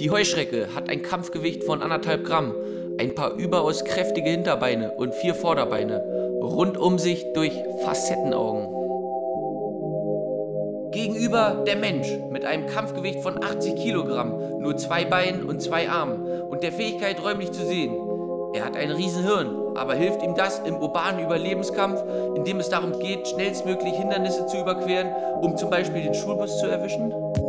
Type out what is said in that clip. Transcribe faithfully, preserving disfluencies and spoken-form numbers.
Die Heuschrecke hat ein Kampfgewicht von anderthalb Gramm, ein paar überaus kräftige Hinterbeine und vier Vorderbeine, rund um sich durch Facettenaugen. Gegenüber der Mensch mit einem Kampfgewicht von achtzig Kilogramm, nur zwei Beinen und zwei Armen und der Fähigkeit räumlich zu sehen. Er hat ein Riesenhirn, aber hilft ihm das im urbanen Überlebenskampf, in dem es darum geht, schnellstmöglich Hindernisse zu überqueren, um zum Beispiel den Schulbus zu erwischen?